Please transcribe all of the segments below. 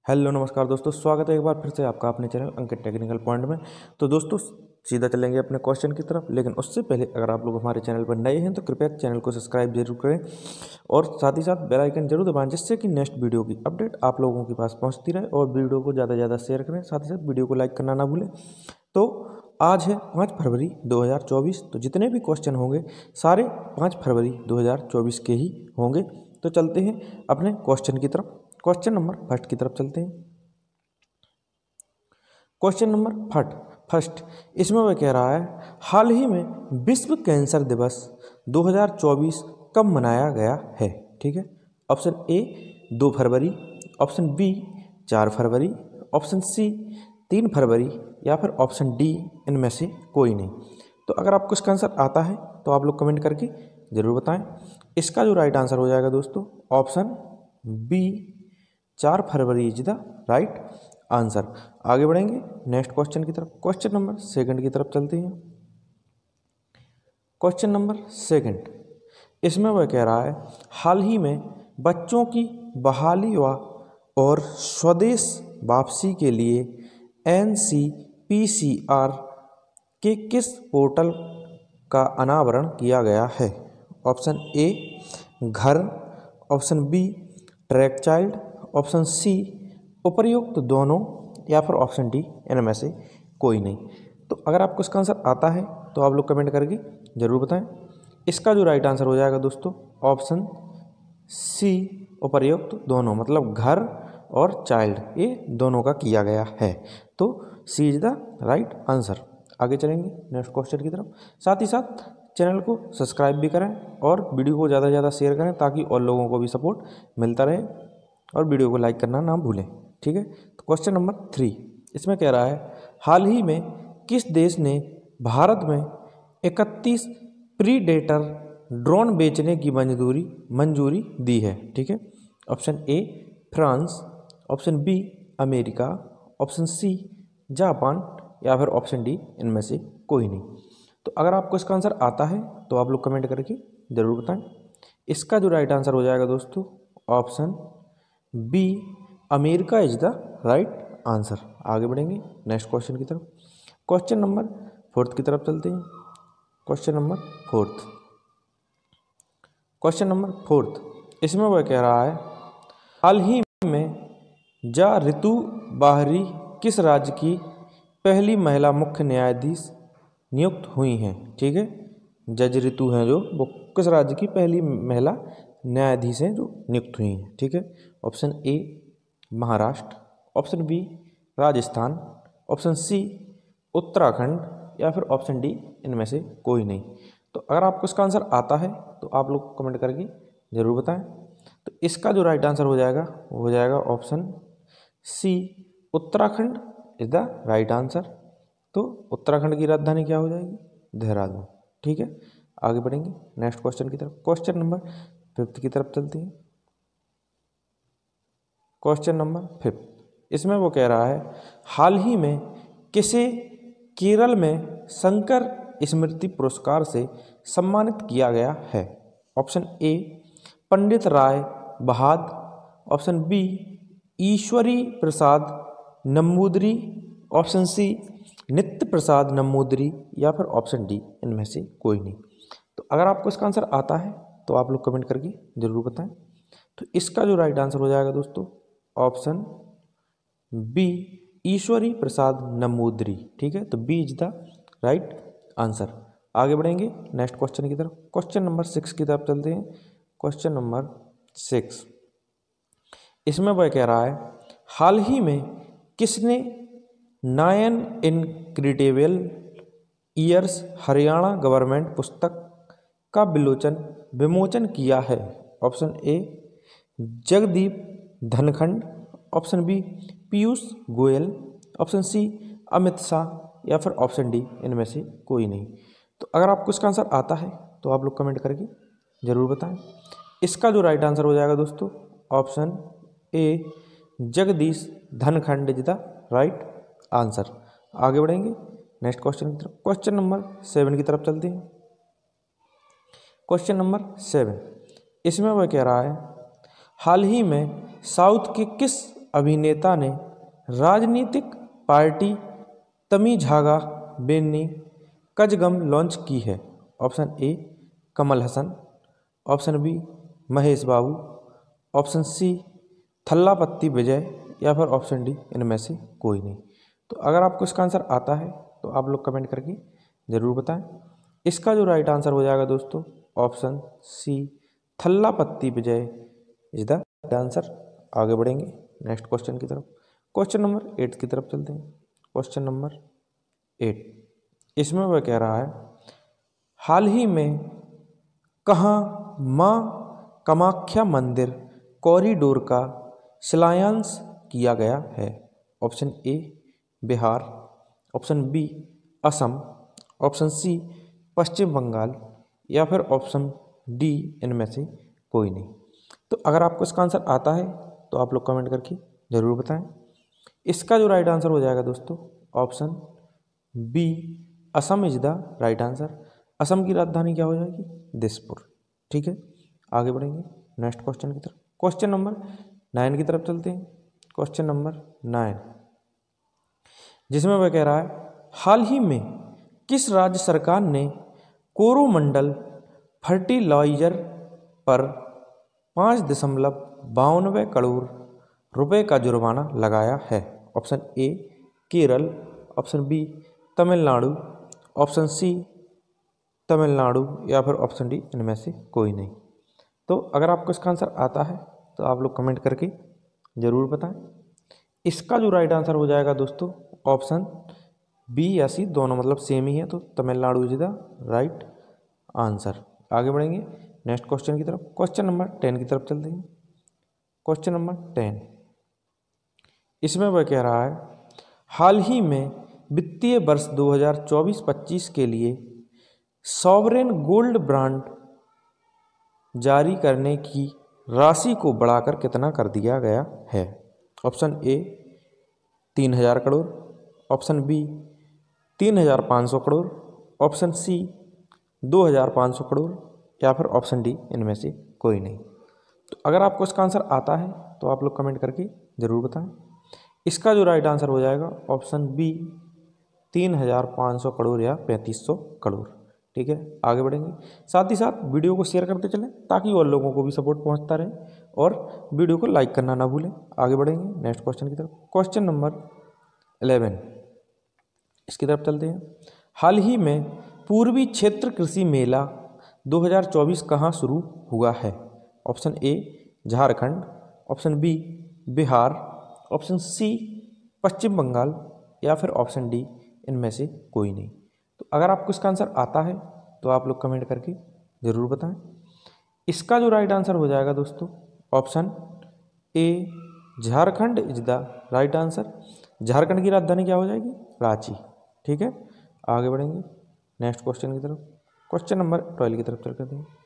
Hello नमस्कार दोस्तों, स्वागत है एक बार फिर से आपका अपने चैनल अंकित टेक्निकल पॉइंट में। तो दोस्तों सीधा चलेंगे अपने क्वेश्चन की तरफ, लेकिन उससे पहले अगर आप लोग हमारे चैनल पर नए हैं तो कृपया चैनल को सब्सक्राइब जरूर करें और साथ ही साथ बेल आइकन जरूर दबाएं, जिससे कि नेक्स्ट वीडियो की अपडेट आप लोगों के पास पहुंचती रहे। और वीडियो को ज़्यादा से ज़्यादा शेयर करें, साथ ही साथ वीडियो को लाइक करना ना भूलें। तो आज है 5 फरवरी 2024। तो जितने भी क्वेश्चन होंगे सारे 5 फरवरी 2024 के ही होंगे। तो चलते हैं अपने क्वेश्चन की तरफ। क्वेश्चन नंबर फर्स्ट की तरफ चलते हैं। क्वेश्चन नंबर फर्स्ट इसमें वह कह रहा है, हाल ही में विश्व कैंसर दिवस 2024 कब मनाया गया है। ठीक है, ऑप्शन ए 2 फरवरी, ऑप्शन बी 4 फरवरी, ऑप्शन सी 3 फरवरी या फिर ऑप्शन डी इनमें से कोई नहीं। तो अगर आपको इसका आंसर आता है तो आप लोग कमेंट करके ज़रूर बताएं। इसका जो राइट आंसर हो जाएगा दोस्तों ऑप्शन बी 4 फरवरी इज द राइट आंसर। आगे बढ़ेंगे नेक्स्ट क्वेश्चन की तरफ। क्वेश्चन नंबर सेकंड की तरफ चलते हैं। क्वेश्चन नंबर सेकंड इसमें वह कह रहा है, हाल ही में बच्चों की बहाली और स्वदेश वापसी के लिए NCPCR के किस पोर्टल का अनावरण किया गया है। ऑप्शन ए घर, option B track child, option C उपर्युक्त दोनों या फिर ऑप्शन डी इनमें से कोई नहीं। तो अगर आपको इसका आंसर आता है तो आप लोग कमेंट करके ज़रूर बताएं। इसका जो राइट आंसर हो जाएगा दोस्तों ऑप्शन सी उपर्युक्त दोनों, मतलब घर और चाइल्ड, ये दोनों का किया गया है। तो C is the right answer. आगे चलेंगे नेक्स्ट क्वेश्चन की तरफ। साथ ही साथ चैनल को सब्सक्राइब भी करें और वीडियो को ज़्यादा से ज़्यादा शेयर करें, ताकि और लोगों को भी सपोर्ट मिलता रहे, और वीडियो को लाइक करना ना भूलें। ठीक है, तो क्वेश्चन नंबर 3 इसमें कह रहा है, हाल ही में किस देश ने भारत में 31 प्रीडेटर ड्रोन बेचने की मंजूरी दी है। ठीक है, option A France, option B America, option C Japan या फिर ऑप्शन डी इनमें से कोई नहीं। तो अगर आपको इसका आंसर आता है तो आप लोग कमेंट करके ज़रूर बताएं। इसका जो राइट आंसर हो जाएगा दोस्तों option B America is the right answer. आगे बढ़ेंगे नेक्स्ट क्वेश्चन की तरफ। क्वेश्चन नंबर 4 की तरफ चलते हैं। क्वेश्चन नंबर 4 इसमें वह कह रहा है, हाल ही में जा ऋतु बाहरी किस राज्य की पहली महिला मुख्य न्यायाधीश नियुक्त हुई हैं। ठीक है, जज ऋतु हैं जो, वो किस राज्य की पहली महिला न्यायाधीश हैं जो नियुक्त हुई हैं। ठीक है, option A Maharashtra, option B Rajasthan, option C Uttarakhand या फिर ऑप्शन डी इनमें से कोई नहीं। तो अगर आपको इसका आंसर आता है तो आप लोग कमेंट करके ज़रूर बताएं। तो इसका जो राइट आंसर हो जाएगा वो हो जाएगा option C Uttarakhand is the right answer. तो उत्तराखंड की राजधानी क्या हो जाएगी, देहरादून। ठीक है, आगे बढ़ेंगे नेक्स्ट क्वेश्चन की तरफ। क्वेश्चन नंबर 5 की तरफ चलते हैं। क्वेश्चन नंबर 5 इसमें वो कह रहा है, हाल ही में किसे केरल में शंकर स्मृति पुरस्कार से सम्मानित किया गया है। Option A Pandit Rai Bahad, option B Ishwari Prasad Namboodiri, option C Nitya Prasad Namboodiri या फिर ऑप्शन डी इनमें से कोई नहीं। तो अगर आपको इसका आंसर आता है तो आप लोग कमेंट करके ज़रूर बताएं। तो इसका जो राइट आंसर हो जाएगा दोस्तों ऑप्शन बी ईश्वरी प्रसाद नंबूदरी। ठीक है, तो B is the right answer. आगे बढ़ेंगे नेक्स्ट क्वेश्चन की तरफ। क्वेश्चन नंबर 6 की तरफ चलते हैं। क्वेश्चन नंबर 6 इसमें वह कह रहा है, हाल ही में किसने 9 इनक्रेडिबल ईयर्स हरियाणा गवर्नमेंट पुस्तक का विमोचन किया है। Option A Jagdeep Dhankhar, option B Piyush Goyal, option C Amit Shah या फिर ऑप्शन डी इनमें से कोई नहीं। तो अगर आपको इसका आंसर आता है तो आप लोग कमेंट करके ज़रूर बताएं। इसका जो राइट आंसर हो जाएगा दोस्तों option A Jagdish Dhankhar is the right answer. आगे बढ़ेंगे नेक्स्ट क्वेश्चन की तरफ। क्वेश्चन नंबर 7 की तरफ चलते हैं। क्वेश्चन नंबर 7 इसमें वह कह रहा है, हाल ही में साउथ के किस अभिनेता ने राजनीतिक पार्टी तमिझागा बेन्नी कजगम लॉन्च की है? Option A Kamal Haasan, option B Mahesh Babu, option C Thalapathy Vijay या फिर ऑप्शन डी इनमें से कोई नहीं। तो अगर आपको इसका आंसर आता है तो आप लोग कमेंट करके ज़रूर बताएं। इसका जो राइट आंसर हो जाएगा दोस्तों option C Thalapathy Vijay is the answer. आगे बढ़ेंगे नेक्स्ट क्वेश्चन की तरफ। क्वेश्चन नंबर 8 की तरफ चलते हैं। क्वेश्चन नंबर 8, इसमें वह कह रहा है हाल ही में कहाँ माँ कामाख्या मंदिर कॉरिडोर का शिलान्यास किया गया है? Option A Bihar, option B Assam, option C Paschim Bengal या फिर ऑप्शन डी इनमें से कोई नहीं। तो अगर आपको इसका आंसर आता है तो आप लोग कमेंट करके ज़रूर बताएं। इसका जो राइट आंसर हो जाएगा दोस्तों option B Assam is the right answer. Assam की राजधानी क्या हो जाएगी? दिसपुर। ठीक है, आगे बढ़ेंगे नेक्स्ट क्वेश्चन की तरफ। क्वेश्चन नंबर 9 की तरफ चलते हैं। क्वेश्चन नंबर 9, जिसमें वह कह रहा है हाल ही में किस राज्य सरकार ने कोरोमंडल फर्टिलाइजर पर 5.92 करोड़ रुपए का जुर्माना लगाया है? Option A Kerala, option B Tamil Nadu, option C Tamil Nadu या फिर ऑप्शन डी इनमें से कोई नहीं। तो अगर आपको इसका आंसर आता है तो आप लोग कमेंट करके ज़रूर बताएं। इसका जो राइट आंसर हो जाएगा दोस्तों ऑप्शन बी या सी दोनों मतलब सेम ही है, तो Tamil Nadu is the right answer. आगे बढ़ेंगे नेक्स्ट क्वेश्चन की तरफ। क्वेश्चन नंबर 10 की तरफ चलते हैं। क्वेश्चन नंबर 10, इसमें वह कह रहा है हाल ही में वित्तीय वर्ष 2024-25 के लिए सॉवरेन गोल्ड बॉन्ड जारी करने की राशि को बढ़ाकर कितना कर दिया गया है? Option A 3000 crore, option B 3500 crore, option C 2500 crore या फिर ऑप्शन डी इनमें से कोई नहीं। तो अगर आपको इसका आंसर आता है तो आप लोग कमेंट करके ज़रूर बताएं। इसका जो राइट आंसर हो जाएगा ऑप्शन बी 3500 करोड़ या 3500 करोड़। ठीक है, आगे बढ़ेंगे। साथ ही साथ वीडियो को शेयर करते चलें ताकि और लोगों को भी सपोर्ट पहुंचता रहे और वीडियो को लाइक करना ना भूलें। आगे बढ़ेंगे नेक्स्ट क्वेश्चन की तरफ। क्वेश्चन नंबर 11, इसकी तरफ चलते हैं। हाल ही में पूर्वी क्षेत्र कृषि मेला 2024 कहाँ शुरू हुआ है? Option A Jharkhand, option B Bihar, option C Paschim Bengal या फिर ऑप्शन डी इनमें से कोई नहीं। तो अगर आपको इसका आंसर आता है तो आप लोग कमेंट करके ज़रूर बताएं। इसका जो राइट आंसर हो जाएगा दोस्तों option A Jharkhand is the right answer. Jharkhand की राजधानी क्या हो जाएगी? रांची। ठीक है, आगे बढ़ेंगे नेक्स्ट क्वेश्चन की तरफ। क्वेश्चन नंबर 12 की तरफ चल करते हैं।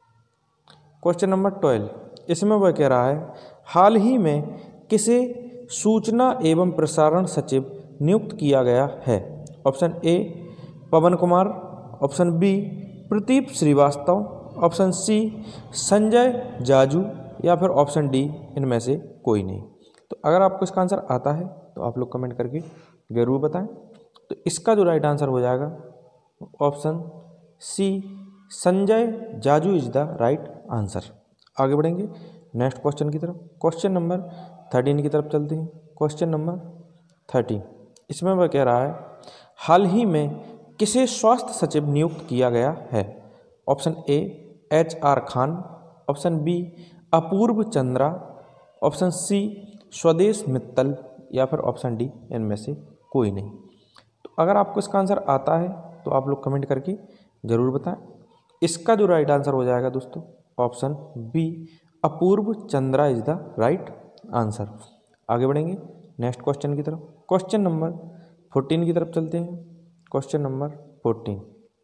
क्वेश्चन नंबर 12, इसमें वह कह रहा है हाल ही में किसे सूचना एवं प्रसारण सचिव नियुक्त किया गया है? Option A Pawan Kumar, option B Pradeep Srivastava, option C Sanjay Jaju या फिर ऑप्शन डी इनमें से कोई नहीं। तो अगर आपको इसका आंसर आता है तो आप लोग कमेंट करके ज़रूर बताएं। तो इसका जो राइट आंसर हो जाएगा option C Sanjay Jaju is the right answer. आगे बढ़ेंगे नेक्स्ट क्वेश्चन की तरफ। क्वेश्चन नंबर 13 की तरफ चलते हैं। क्वेश्चन नंबर 13, इसमें वह कह रहा है हाल ही में किसे स्वास्थ्य सचिव नियुक्त किया गया है? Option A HR Khan, option B Apurva Chandra, option C Swadesh Mittal या फिर ऑप्शन डी इनमें से कोई नहीं। तो अगर आपको इसका आंसर आता है तो आप लोग कमेंट करके ज़रूर बताएं। इसका जो राइट आंसर हो जाएगा दोस्तों option B Apurva Chandra is the right answer. आगे बढ़ेंगे नेक्स्ट क्वेश्चन की तरफ। क्वेश्चन नंबर 14 की तरफ चलते हैं। क्वेश्चन नंबर 14,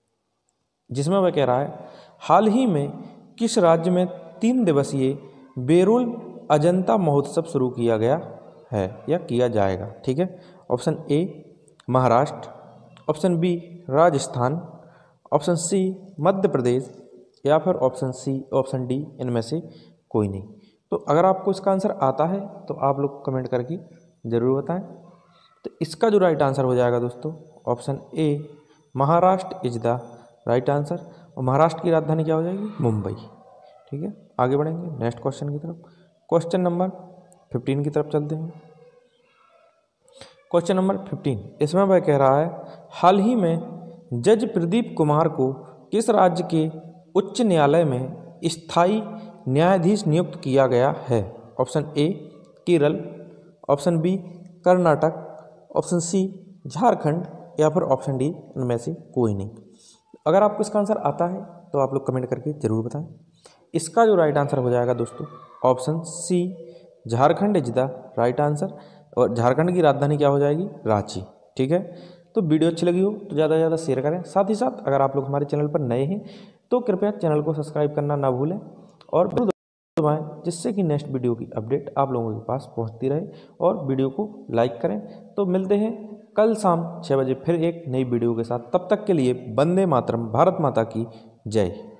जिसमें वह कह रहा है हाल ही में किस राज्य में 3 दिवसीय बेरुल अजंता महोत्सव शुरू किया गया है या किया जाएगा? ठीक है, option A Maharashtra, option B Rajasthan, option C Madhya Pradesh या फिर ऑप्शन डी इनमें से कोई नहीं। तो अगर आपको इसका आंसर आता है तो आप लोग कमेंट करके ज़रूर बताएं। तो इसका जो राइट आंसर हो जाएगा दोस्तों option A, Maharashtra is the right answer. और महाराष्ट्र की राजधानी क्या हो जाएगी? मुंबई। ठीक है, आगे बढ़ेंगे नेक्स्ट क्वेश्चन की तरफ। क्वेश्चन नंबर 15 की तरफ चलते हैं। क्वेश्चन नंबर 15, इसमें वह कह रहा है हाल ही में जज प्रदीप कुमार को किस राज्य के उच्च न्यायालय में स्थायी न्यायाधीश नियुक्त किया गया है? Option A Kerala, option B Karnataka, option C Jharkhand या फिर ऑप्शन डी इनमें से कोई नहीं। अगर आपको इसका आंसर आता है तो आप लोग कमेंट करके ज़रूर बताएं। इसका जो राइट आंसर हो जाएगा दोस्तों option C, Jharkhand is the right answer. और झारखंड की राजधानी क्या हो जाएगी? रांची। ठीक है, तो वीडियो अच्छी लगी हो तो ज़्यादा से ज़्यादा शेयर करें। साथ ही साथ अगर आप लोग हमारे चैनल पर नए हैं तो कृपया चैनल को सब्सक्राइब करना ना भूलें और दबाएं, जिससे कि नेक्स्ट वीडियो की अपडेट आप लोगों के पास पहुंचती रहे। और वीडियो को लाइक करें। तो मिलते हैं कल शाम 6 बजे फिर एक नई वीडियो के साथ। तब तक के लिए वंदे मातरम, भारत माता की जय।